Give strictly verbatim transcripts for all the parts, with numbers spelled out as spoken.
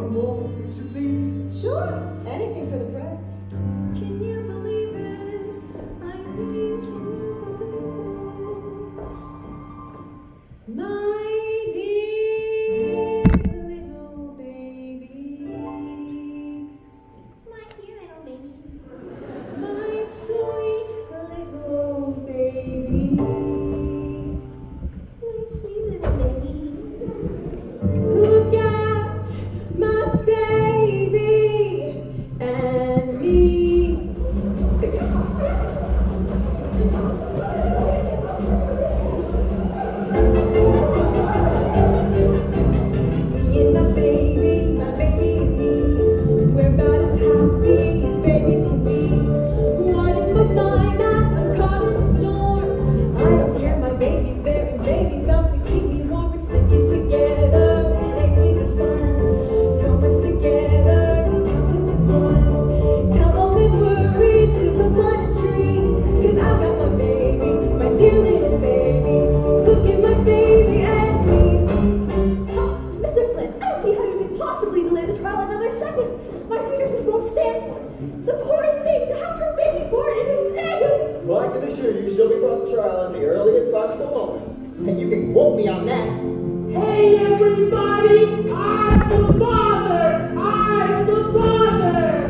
one more picture, please? Sure, anything for the press. Can you believe it? I mean, can you believe it? My dear little baby. My dear little baby. My sweet little baby. My sweet little baby. Who got my baby and me? Me and my baby, my baby and me. We're about as happy as babies can be. What if I find out I'm caught in a storm? I don't care, my baby's there and baby's bound to keep me warm. We're sticking together and ain't even fun. So much together, count us as one. Tell them and worry to the plant a tree. Cause I've got my baby, my dear little baby. Look at my baby and me. Mister Flynn, I don't see how you could possibly delay the trial another second. My fetus just won't stand for it. The poor thing to have her baby born in a day. Well, I can assure you she'll be brought to trial at the earliest possible moment. And you can quote me on that. Hey everybody, I'm the father! I'm the father!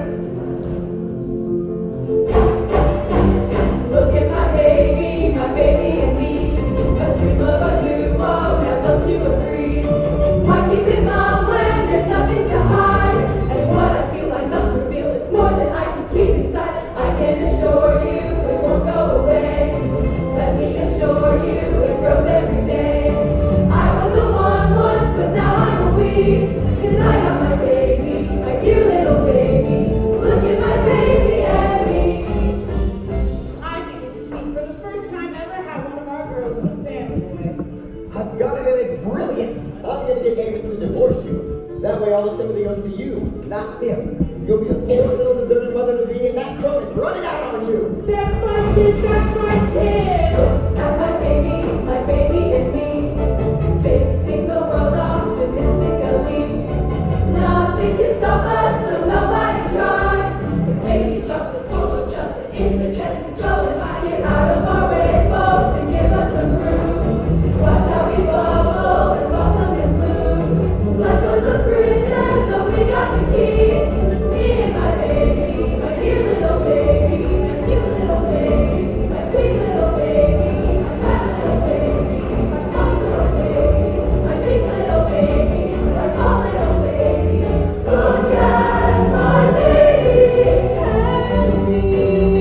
Look at my baby, my baby and me. A dream of a duo, now don't you agree? Why keep it mom when there's nothing to hide? And what I feel I must reveal, it's more than I can keep inside. I can assure you it won't go away. Let me assure you it grows every day. I was a one once, but now I'm a we. Cause I got my baby, my dear little baby. Look at my baby and me. I think this is sweet. For the first time ever, have one of our girls with family. I've got it and it's brilliant. I'm gonna get Anderson to divorce you. That way all the sympathy goes to you, not him. You'll be the poor little deserted mother to be, and that crone is running out on you. That's my kid, that's my kid! And my baby, my baby and me, facing the world optimistically. Nothing can stop us, so nobody try. Cause baby chocolate, chocolate, chocolate, is the jet is rolling. Get out of our way, folks, and give us some room. Watch how we bubble and blossom and bloom. Life was a prison, but we got the key. Me and my baby, my dear little baby, my cute little baby, my sweet little baby, my fat little baby, my soft little baby, my big little baby, my tall little baby. Look at my baby and me.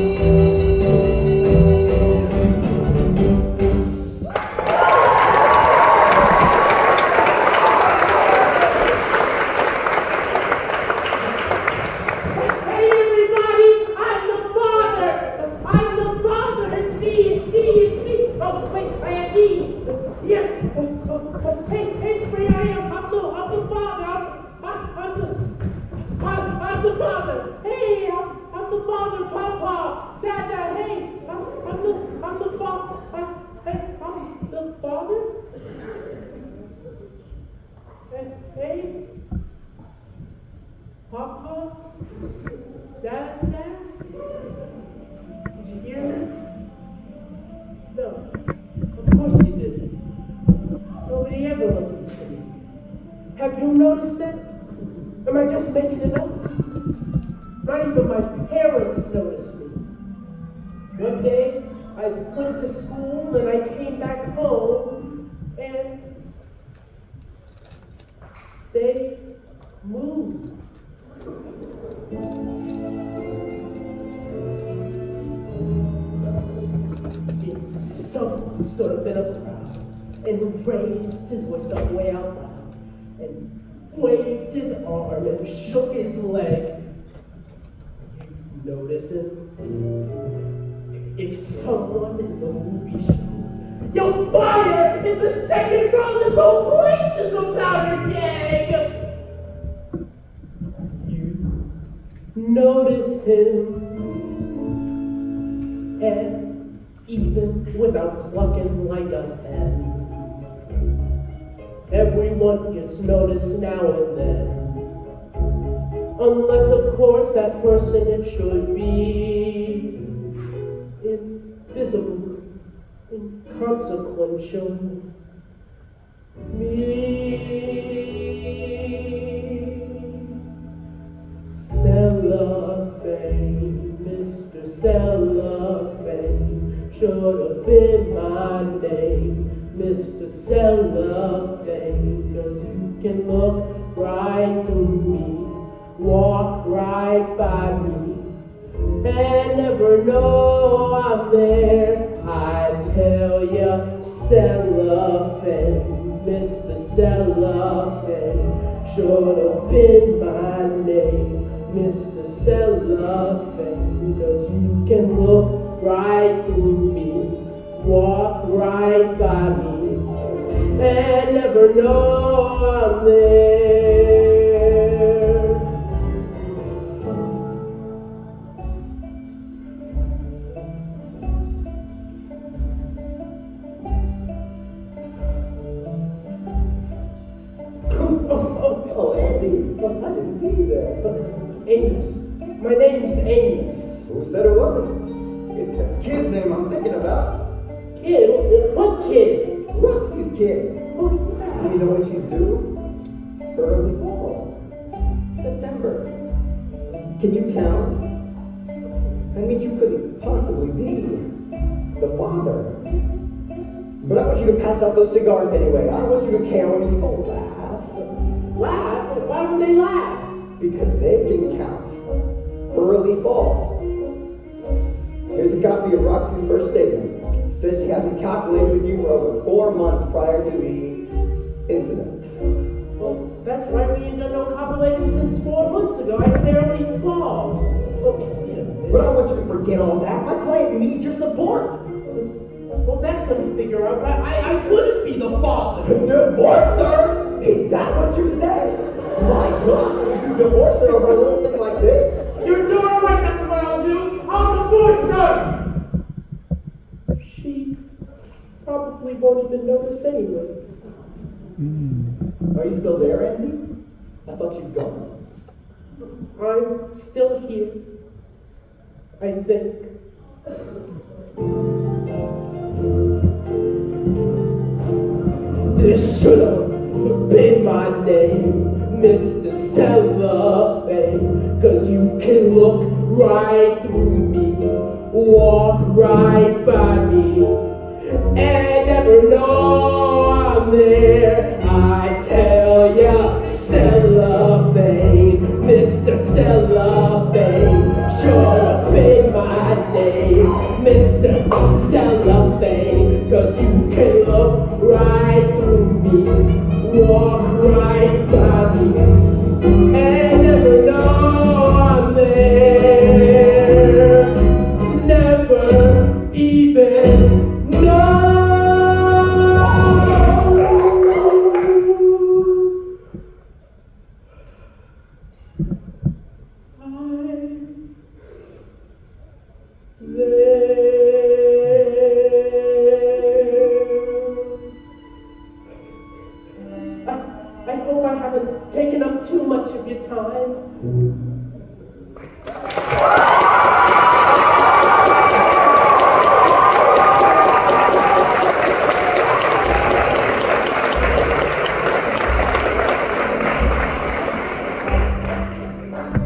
Hey everybody, I'm the father! I'm the father! It's me, it's me, it's me! Oh, wait, I have these! Yes! Oh, oh, oh. Hey, hey, everybody, I am! I'm the, I'm the father! I'm, I'm, I'm the... I'm, I'm the father! Hey, I'm, I'm the father, Papa! Dada, hey! I'm, I'm the, I'm the father! I'm, hey, I'm the father? Hey, hey! Papa? Dad, Dad? Did you hear me? No. Of course you didn't. Nobody ever listens to me. Have you noticed that? Am I just making it up? Not even my parents notice me. One day, I went to school and I came back home and they moved. Someone stood up in a crowd and raised his voice up way out loud and waved his arm and shook his leg. You notice him? If someone in the movie show yelled fire in the second row, this whole place is about to gang. You notice him, and even without clucking like a hen, everyone gets noticed now and then. Unless, of course, that person it should be invisible, inconsequential. Me, Cellophane, Mister Cellophane, should have been my name, Mister Cellophane, 'cause you can look right through me, walk right by me, and never know I'm there. I tell ya, Cellophane, Mister Cellophane, should have been my name, Mister Cellophane, 'cause you can look right through me, walk right by me, and never know I'm there. Oh, Andy, I didn't see you there. Amos. My name's Amos. Who said it wasn't? It's the kid's name I'm thinking about. Kid? What kid? Roxie's kid. Oh, Do you know what she's due? Early fall. September. Can you count? That means you couldn't possibly be the father. But I want you to pass out those cigars anyway. I don't want you to care when people laugh. Laugh? Why would they laugh? Because they can count. Early fall. Here's a copy of Roxie's first statement. It says she hasn't calculated with you for over four months prior to the incident. Well, that's right. We ain't done no copulating since four months ago. I say early fall. Well, yeah. But I don't want you to forget all that. My client needs your support. Well, that couldn't figure out. I, I, I couldn't be the father. Divorce her? Is that what you said? My God, you divorce her over a little thing like this? You're doing right. That's what I'll do. I'll divorce her. She probably won't even notice anyway. Are you still there, Andy? I thought you'd gone. I'm still here. I think. This should have been my name, Mister Cellophane, 'cause you can look right through me, walk right by me, and never know I'm there. I tell ya, Cellophane, Mister Cellophane, should have been my name, Mister Cellophane, 'cause you can look right through me, walk right by me, and never know I'm there, never even know. I hope I haven't taken up too much of your time.